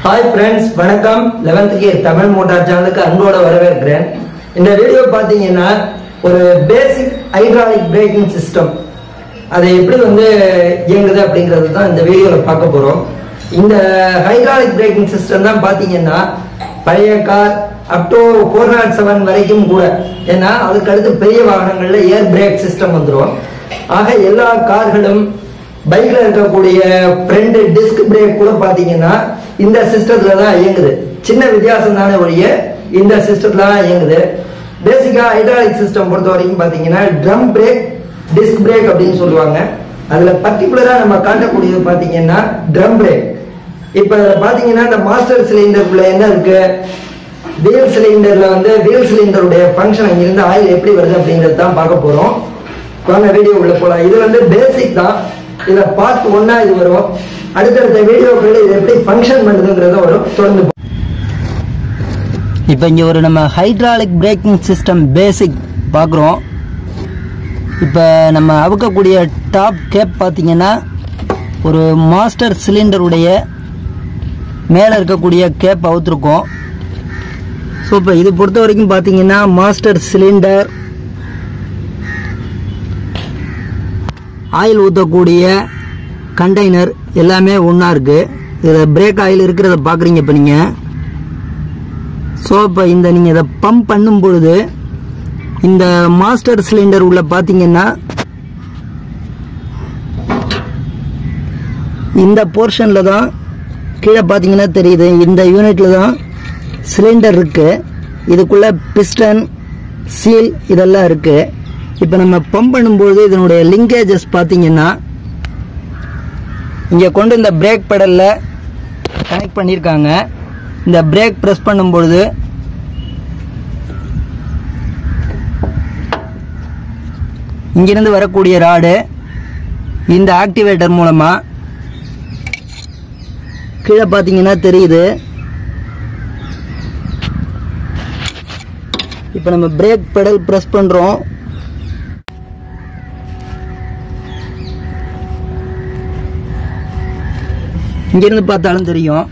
Hi friends வணக்கம் 11th gear Tamil motor சேனலுக்கு அன்போட வரவேற்கிறேன். இந்த வீடியோ பாத்தீங்கன்னா ஒரு பேசிக் ஹைட்ராலிக் பிரேக்கிங் சிஸ்டம் அது எப்படி இயங்குது அப்படிங்கறது தான் இந்த வீடியோல பார்க்க போறோம். இந்த ஹைட்ராலிக் பிரேக்கிங் சிஸ்டம் தான் பாத்தீங்கன்னா பழைய கார் அப் டு 407 வரைக்கும் கூட, ஏன்னா அதுக்கு அடுத்து பெரிய வாகனங்கள்ல ஏர் பிரேக் சிஸ்டம் வந்துடும். ஆக எல்லா கார்களும் பைக்ல இருக்கக்கூடிய ஃப்ரண்ட் டிஸ்க் பிரேக் கூட பாத்தீங்கன்னா இந்த சிஸ்டத்துல தான் இயங்குது. சின்ன வித்தியாசம் தானே ஒழிய இந்த சிஸ்டத்துல தான் இயங்குது. பேசிக்கா ஹைட்ராலிக் சிஸ்டம் பொறுத்த வரைக்கும் பாத்தீங்கன்னா ட்ரம் பிரேக், டிஸ்க் பிரேக் அப்படின்னு சொல்லுவாங்க. அதுல பர்டிகுலரா நம்ம காட்டக்கூடியது பாத்தீங்கன்னா ட்ரம் பிரேக். இப்ப பாத்தீங்கன்னா இந்த மாஸ்டர் சிலிண்டருக்குள்ள என்ன இருக்கு, வீல் சிலிண்டர்ல வீல் சிலிண்டருடைய ஃபங்க்ஷன் அங்கிருந்து ஆயில் எப்படி வருது அப்படிங்கறது தான் பார்க்க போறோம். வாங்க வீடியோ உள்ள போலாம். இது பேசிக் தான். இதுல பார்ட் 1 இது வரும். அடுத்தடுத்த வீடியோக்கள் இது எப்படி ஃபங்க்ஷன் பண்ணுதுங்கிறத வரும். தொடர்ந்து இப்போ இங்க ஒரு நம்ம ஹைட்ராலிக் பிரேக்கிங் சிஸ்டம் பேசிக் பார்க்குறோம். இப்போ நம்ம அவுக்கக்கூடிய டாப் கேப் பார்த்தீங்கன்னா ஒரு மாஸ்டர் சிலிண்டருடைய மேலே இருக்கக்கூடிய கேப் அவுத்துருக்கோம். ஸோ இப்போ இது பொறுத்த வரைக்கும் பார்த்தீங்கன்னா மாஸ்டர் சிலிண்டர், ஆயில் ஊற்றக்கூடிய கண்டெய்னர் எல்லாமே ஒன்றா இருக்குது. இதில் பிரேக் ஆயில் இருக்கிறத பார்க்குறீங்க இப்போ நீங்கள். ஸோ இப்போ நீங்கள் இதை பம்ப் பண்ணும் பொழுது இந்த மாஸ்டர் சிலிண்டர் உள்ள பார்த்தீங்கன்னா இந்த போர்ஷனில் தான் கீழே பார்த்தீங்கன்னா தெரியுது, இந்த யூனிட்டில் தான் சிலிண்டர் இருக்குது. இதுக்குள்ளே பிஸ்டன், சீல் இதெல்லாம் இருக்குது. இப்போ நம்ம பம்ப் பண்ணும்போது இதனுடைய லிங்கேஜஸ் பார்த்தீங்கன்னா இங்கே கொண்டு இந்த பிரேக் பெடலில் கனெக்ட் பண்ணியிருக்காங்க. இந்த பிரேக் ப்ரெஸ் பண்ணும்பொழுது இங்கிருந்து வரக்கூடிய ராடு இந்த ஆக்டிவேட்டர் மூலமாக கீழே பார்த்தீங்கன்னா தெரியுது. இப்போ நம்ம பிரேக் பெடல் ப்ரெஸ் பண்ணுறோம். இங்கிருந்து பார்த்தாலும் தெரியும்.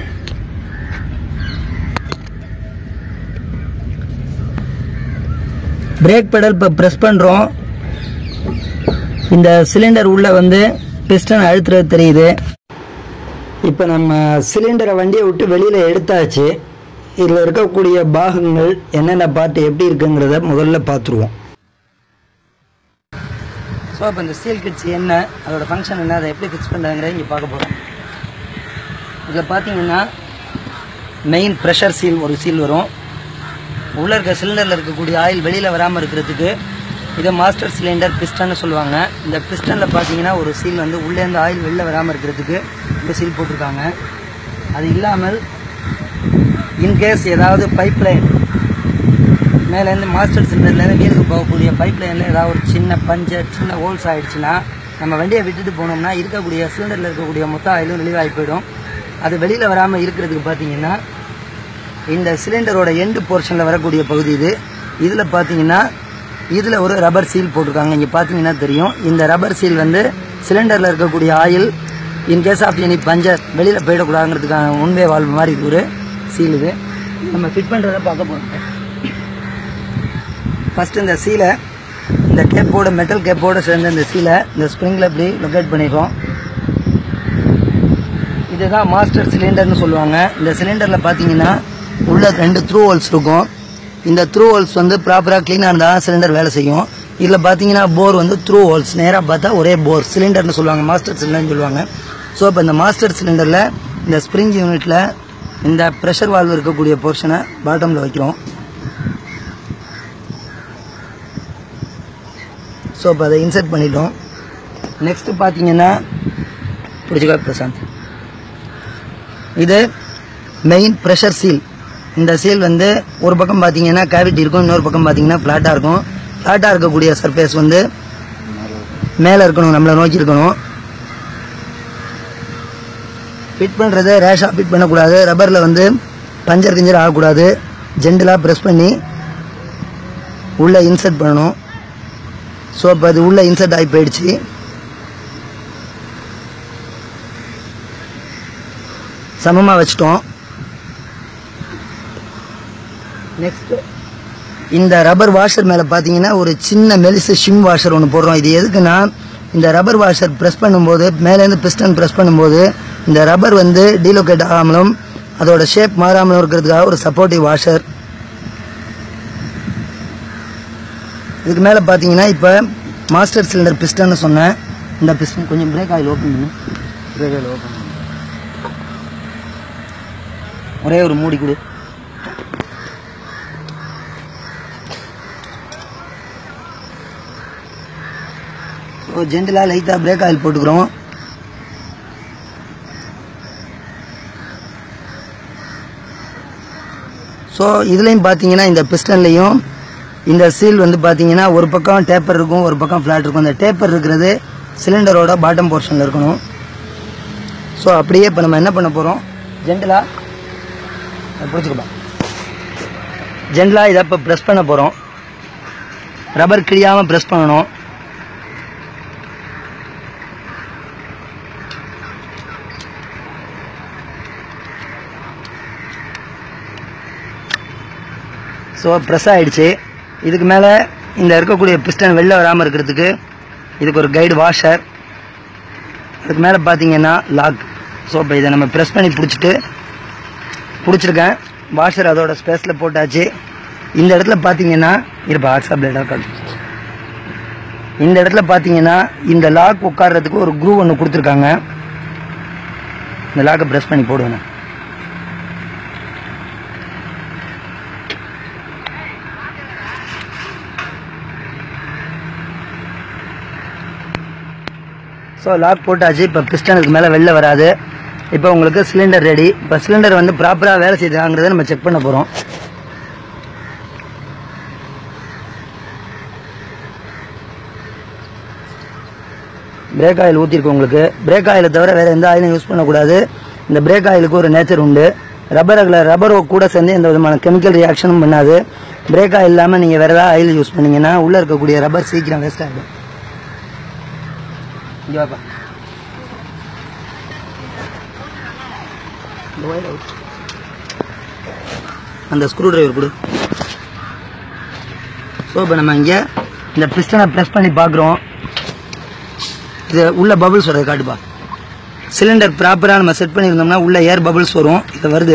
பிரேக் பெடல் இப்போ ப்ரெஸ் பண்ணுறோம். இந்த சிலிண்டர் உள்ள பிஸ்டன் அழுத்துறது தெரியுது. இப்போ நம்ம சிலிண்டரை வண்டியை விட்டு வெளியில் எடுத்தாச்சு. இதில் இருக்கக்கூடிய பாகங்கள் என்னென்ன பார்ட்டு எப்படி இருக்குங்கிறத முதல்ல பார்த்துருவோம். ஸோ இப்போ இந்த சீல் கிட்ஸ் என்ன, அதோட ஃபங்க்ஷன் என்ன, அதை எப்படி ஃபிக்ஸ் பண்ணுறாங்கிறத இங்கே பார்க்க போகிறோம். இதில் பார்த்தீங்கன்னா மெயின் ப்ரெஷர் சீல் ஒரு சீல் வரும். உள்ளே இருக்க சிலிண்டரில் இருக்கக்கூடிய ஆயில் வெளியில் வராமல் இருக்கிறதுக்கு இதை மாஸ்டர் சிலிண்டர் பிஸ்டன்னு சொல்லுவாங்க. இந்த பிஸ்டனில் பார்த்தீங்கன்னா ஒரு சீல் உள்ளேருந்து ஆயில் வெளியில் வராமல் இருக்கிறதுக்கு இந்த சீல் போட்டிருக்காங்க. அது இல்லாமல் இன்கேஸ் ஏதாவது பைப் லைன் மேலேருந்து மாஸ்டர் சிலிண்டர்லேருந்து வீலுக்கு போகக்கூடிய பைப் லைனில் ஏதாவது ஒரு சின்ன பஞ்சர், சின்ன ஹோல்ஸ் ஆகிடுச்சுன்னா நம்ம வண்டியை விட்டுட்டு போனோம்னா இருக்கக்கூடிய சிலிண்டரில் இருக்கக்கூடிய மொத்த ஆயிலும் வெளிவாகி போயிடும். அது வெளியில் வராமல் இருக்கிறதுக்கு பார்த்தீங்கன்னா இந்த சிலிண்டரோட எண்டு போர்ஷனில் வரக்கூடிய பகுதி இது. இதில் பார்த்தீங்கன்னா இதில் ஒரு ரப்பர் சீல் போட்டிருக்காங்க. இங்கே பார்த்தீங்கன்னா தெரியும். இந்த ரப்பர் சீல் சிலிண்டரில் இருக்கக்கூடிய oil in case of any puncture வெளியில் போயிடக்கூடாதுங்கிறதுக்கான முன்பே வால்வு மாதிரி இது ஒரு சீல். இது நம்ம ஃபிட் பண்ணுறதை பார்க்க போகிறோம். ஃபஸ்ட்டு இந்த சீலை, இந்த கேப்போட மெட்டல் கேப்போடு சேர்ந்து இந்த சீலை இந்த ஸ்ப்ரிங்கில் இப்படி லொக்கேட் பண்ணிடுறோம். இதுதான் மாஸ்டர் சிலிண்டர்னு சொல்லுவாங்க. இந்த சிலிண்டரில் பார்த்தீங்கன்னா உள்ள 2 த்ரூ ஹோல்ஸ் இருக்கும். இந்த த்ரூ ஹோல்ஸ் ப்ராப்பராக க்ளீனாக இருந்தால் சிலிண்டர் வேலை செய்யும். இதில் பார்த்தீங்கன்னா போர் த்ரூ ஹோல்ஸ் நேராக பார்த்தா ஒரே போர் சிலிண்டர்னு சொல்லுவாங்க, மாஸ்டர் சிலிண்டர்னு சொல்லுவாங்க. ஸோ இப்போ இந்த மாஸ்டர் சிலிண்டரில் இந்த ஸ்ப்ரிங் யூனிட்டில் இந்த ப்ரெஷர் வால்வு இருக்கக்கூடிய போர்ஷனை பாட்டமில் வைக்கிறோம். ஸோ இப்போ அதை இன்சர்ட் பண்ணிட்டோம். நெக்ஸ்ட்டு பார்த்தீங்கன்னா பிடிச்சிக்கா பிரசாந்த், இது மெயின் ப்ரெஷர் சீல். இந்த சீல் ஒரு பக்கம் பார்த்தீங்கன்னா கேவிட்டி இருக்கும், இன்னொரு பக்கம் பார்த்தீங்கன்னா ஃப்ளாட்டாக இருக்கும். ஃப்ளாட்டாக இருக்கக்கூடிய சர்ஃபேஸ் மேலே இருக்கணும், நம்மளை நோக்கி இருக்கணும். ஃபிட் பண்ணுறது ரேஷாக ஃபிட் பண்ணக்கூடாது. ரப்பரில் பஞ்சர் கிஞ்சர் ஆகக்கூடாது. ஜென்டலாக ப்ரெஸ் பண்ணி உள்ளே இன்சர்ட் பண்ணணும். ஸோ இப்போ அது உள்ளே இன்சர்ட் ஆகி போயிடுச்சு. சமமாக வச்சிட்டோம். நெக்ஸ்ட் இந்த ரப்பர் வாஷர் மேலே பார்த்தீங்கன்னா ஒரு சின்ன மெலிசு ஷிம் வாஷர் ஒன்று போடுறோம். இது எதுக்குன்னா இந்த ரப்பர் வாஷர் ப்ரெஸ் பண்ணும்போது மேலேருந்து பிஸ்டன் ப்ரெஸ் பண்ணும்போது இந்த ரப்பர் வந்து டீலோகேட் ஆகாமலும் அதோட ஷேப் மாறாமலும் இருக்கிறதுக்காக ஒரு சப்போர்ட்டிவ் வாஷர். இதுக்கு மேலே பார்த்தீங்கன்னா இப்போ மாஸ்டர் சிலிண்டர் பிஸ்டன்னு சொன்னேன். இந்த பிஸ்டன் கொஞ்சம் பிரேக் ஆயில் ஓப்பன் பண்ணு. பிரேக் ஆயில் ஓப்பன் பண்ணு. ஒரே ஒரு மூடி கொடு. ஜென்டலாக லைட்டாக பிரேக் ஆயில் போட்டுக்கிறோம். ஸோ இதுலேயும் பார்த்தீங்கன்னா இந்த பிஸ்டன்லேயும் இந்த சீல் வந்து பார்த்தீங்கன்னா ஒரு பக்கம் டேப்பர் இருக்கும், ஒரு பக்கம் ஃப்ளாட் இருக்கும். இந்த டேப்பர் இருக்கிறது சிலிண்டரோட பாட்டம் போர்ஷனில் இருக்கணும். ஸோ அப்படியே இப்போ நம்ம என்ன பண்ண போகிறோம், ஜென்டலாக பிடிச்சிக்கலாம். ஜென்டலாக இதை இப்போ ப்ரெஸ் பண்ண போகிறோம். ரப்பர் கிழியாமல் ப்ரெஸ் பண்ணணும். ஸோ ப்ரெஸ் ஆகிடுச்சு. இதுக்கு மேலே இந்த இருக்கக்கூடிய பிஸ்டன் வெளில வராமல் இருக்கிறதுக்கு இதுக்கு ஒரு கைடு வாஷர். அதுக்கு மேலே பார்த்தீங்கன்னா லாக். ஸோ இப்போ இதை நம்ம ப்ரெஸ் பண்ணி பிடிச்சிருக்கேன். வாஷர் அதோட ஸ்பேஸில் போட்டாச்சு. இந்த இடத்துல பார்த்தீங்கன்னா இருப்பா வாட்ஸ்அப் பிளேடாக இந்த இடத்துல பார்த்தீங்கன்னா இந்த லாக் உட்கார்றதுக்கு ஒரு க்ரூ ஒன்று கொடுத்துருக்காங்க. இந்த லாக்கை ப்ரெஸ் பண்ணி போடுவேன். ஸோ லாக் போட்டாச்சு. இப்போ பிஸ்டனுக்கு மேலே வெளில வராது. இப்போ உங்களுக்கு சிலிண்டர் ரெடி. இப்போ சிலிண்டர் வந்து ப்ராப்பராக வேலை செய்யுதாங்கிறத நம்ம செக் பண்ண போகிறோம். பிரேக் ஆயில் ஊற்றிருக்கு. உங்களுக்கு பிரேக் ஆயிலை தவிர வேறு எந்த ஆயிலும் யூஸ் பண்ணக்கூடாது. இந்த பிரேக் ஆயிலுக்கு ஒரு நேச்சர் உண்டு. ரப்பர் கூட சேர்ந்து எந்த விதமான கெமிக்கல் ரியாக்ஷனும் பண்ணாது. பிரேக் ஆயில் இல்லாமல் நீங்கள் வேறு ஏதாவது ஆயில் யூஸ் பண்ணிங்கன்னா உள்ளே இருக்கக்கூடிய ரப்பர் சீக்கிரம் வேஸ்ட் ஆகிடும். அந்த ஸ்க்ரூ டிரைவர் கொடு. ஸோ இப்போ நம்ம இங்கே இந்த பிஸ்டனை ப்ரெஸ் பண்ணி பார்க்குறோம். இது உள்ள பபுள்ஸ் வரது காட்டுப்பா. சிலிண்டர் ப்ராப்பராக நம்ம செட் பண்ணியிருந்தோம்னா உள்ள ஏர் பபுள்ஸ் வரும். இது வருது.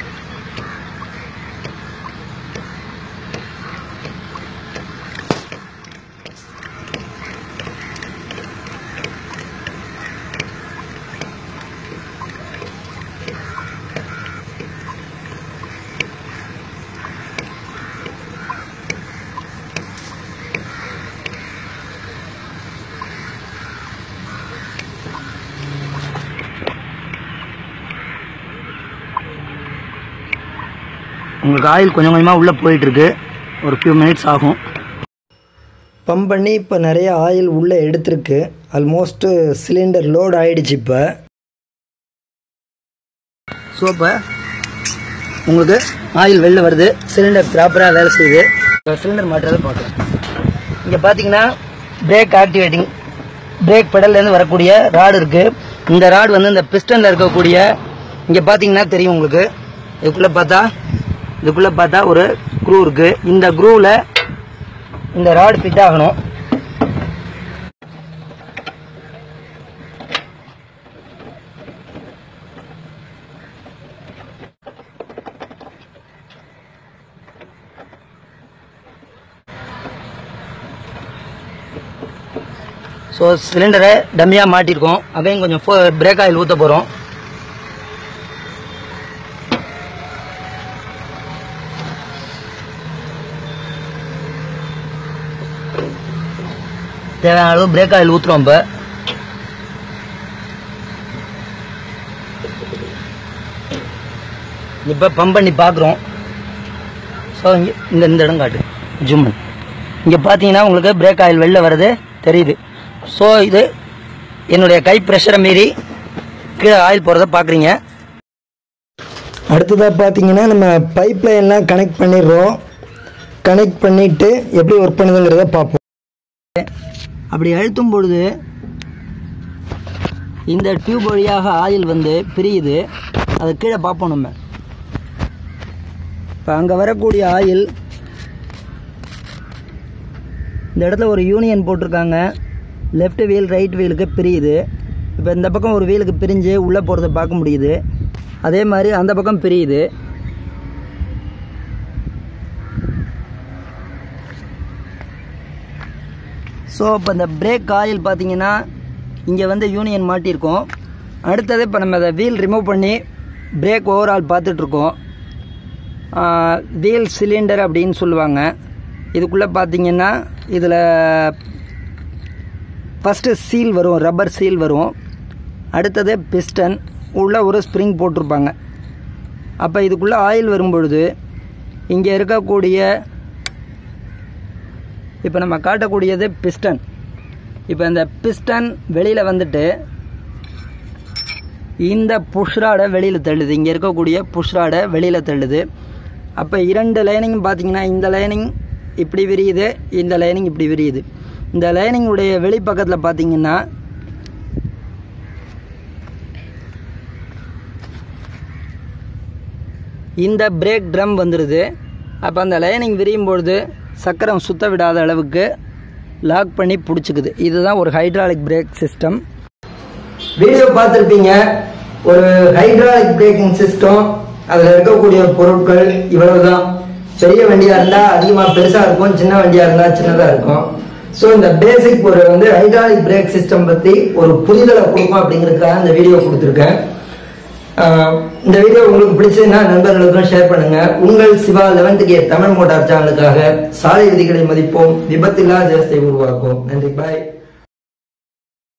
உங்களுக்கு ஆயில் கொஞ்சம் கொஞ்சமாக உள்ளே போயிட்டுருக்கு. ஒரு ஃபியூ மினிட்ஸ் ஆகும். பம்ப் பண்ணி இப்போ நிறைய ஆயில் உள்ளே எடுத்துருக்கு. ஆல்மோஸ்ட்டு சிலிண்டர் லோட் ஆகிடுச்சு. இப்போ ஸோ இப்போ உங்களுக்கு ஆயில் வெளில வருது. சிலிண்டர் ப்ராப்பராக வேலை செய்யுது. இப்போ சிலிண்டர் மாட்டுறதை பார்க்கலாம். இங்கே பார்த்தீங்கன்னா பிரேக் ஆக்டிவேட்டிங் பிரேக் பெடல்லேருந்து வரக்கூடிய ராடு இருக்குது. இந்த ராடு வந்து இந்த பிஸ்டனில் இருக்கக்கூடிய இங்கே பார்த்தீங்கன்னா தெரியும் உங்களுக்கு. இதுக்குள்ளே பார்த்தா ஒரு க்ரூ இருக்குது. இந்த க்ரூவில் இந்த ராடு ஃபிட் ஆகணும். ஸோ சிலிண்டரை டம்மியாக மாட்டியிருக்கோம். அதையும் கொஞ்சம் பிரேக் ஆயில் ஊற்ற போகிறோம். தேவையான அளவு பிரேக் ஆயில் ஊற்றுறோம். இப்போ பம்ப் பண்ணி பார்க்குறோம். ஸோ இந்த இடம் காட்டு ஜூம். இங்கே பார்த்தீங்கன்னா உங்களுக்கு பிரேக் ஆயில் வெளில வர்றது தெரியுது. ஸோ இது என்னுடைய கை ப்ரெஷரை மீறி கீழே ஆயில் போகிறத பார்க்குறீங்க. அடுத்ததாக பார்த்தீங்கன்னா நம்ம பைப் லைன்லாம் கனெக்ட் பண்ணிடுறோம். கனெக்ட் பண்ணிவிட்டு எப்படி ஒர்க் பண்ணுதுங்கிறத பார்ப்போம். அப்படி அழுத்தும் பொழுது இந்த டியூப் வழியாக ஆயில் வந்து பிரியுது. அதை கீழே பார்ப்போம் நம்ம. இப்போ அங்கே வரக்கூடிய ஆயில் இந்த இடத்துல ஒரு யூனியன் போட்டிருக்காங்க. லெஃப்ட் வீல் ரைட் வீலுக்கு பிரியுது. இப்போ இந்த பக்கம் ஒரு வீலுக்கு பிரிஞ்சு உள்ளே போகிறத பார்க்க முடியுது. அதே மாதிரி அந்த பக்கம் பிரியுது. ஸோ இப்போ இந்த பிரேக் ஆயில் பார்த்தீங்கன்னா இங்கே வந்து யூனியன் மாட்டியிருக்கோம். அடுத்தது இப்போ நம்ம அதை வீல் ரிமூவ் பண்ணி பிரேக் ஓவரால் பார்த்துட்ருக்கோம். வீல் சிலிண்டர் அப்படின்னு சொல்லுவாங்க. இதுக்குள்ளே பார்த்தீங்கன்னா இதில் ஃபஸ்ட்டு சீல் வரும், ரப்பர் சீல் வரும். அடுத்தது பிஸ்டன், உள்ள ஒரு ஸ்ப்ரிங் போட்டிருப்பாங்க. அப்போ இதுக்குள்ளே ஆயில் வரும்பொழுது இங்கே இருக்கக்கூடிய இப்போ நம்ம காட்டக்கூடியது பிஸ்டன். இப்போ இந்த பிஸ்டன் வெளியில் வந்துட்டு இந்த புஷ்ராடை வெளியில் தள்ளுது. இங்கே இருக்கக்கூடிய புஷ்ராடை வெளியில் தள்ளுது. அப்போ 2 லைனிங் பார்த்தீங்கன்னா இந்த லைனிங் இப்படி விரியுது, இந்த லைனிங் இப்படி விரியுது. இந்த லைனிங்குடைய வெளிப்பக்கத்தில் பார்த்தீங்கன்னா இந்த பிரேக் ட்ரம் வந்துடுது. அப்போ அந்த லைனிங் விரியும் பொழுது சக்கரம் சுத்த விடாத அளவுக்கு லாக் பண்ணி பிடிச்சிக்குது. இதுதான் ஒரு ஹைட்ராலிக் பிரேக் சிஸ்டம். வீடியோ பார்த்துருப்பீங்க. ஒரு ஹைட்ராலிக் பிரேக்கிங் சிஸ்டம், அதில் இருக்கக்கூடிய பொருட்கள் இவ்வளவுதான். பெரிய வண்டியாக இருந்தால் அதிகமாக பெருசாக இருக்கும், சின்ன வண்டியாக இருந்தால் சின்னதாக இருக்கும். ஸோ இந்த பேசிக் ஒரு வந்து ஹைட்ராலிக் பிரேக் சிஸ்டம் பற்றி ஒரு புரிதலை கொடுக்கும் அப்படிங்கிறதுக்காக இந்த வீடியோ கொடுத்துருக்கேன். இந்த வீடியோ உங்களுக்கு பிடிச்சதுன்னா நண்பர்களுக்கும் ஷேர் பண்ணுங்க. உங்கள் Siva 11th gear Tamil motor சேனலுக்காக சாலை விதிகளை மதிப்போம், விபத்தில்லா தேசத்தை உருவாக்குவோம். நன்றி, பாய்.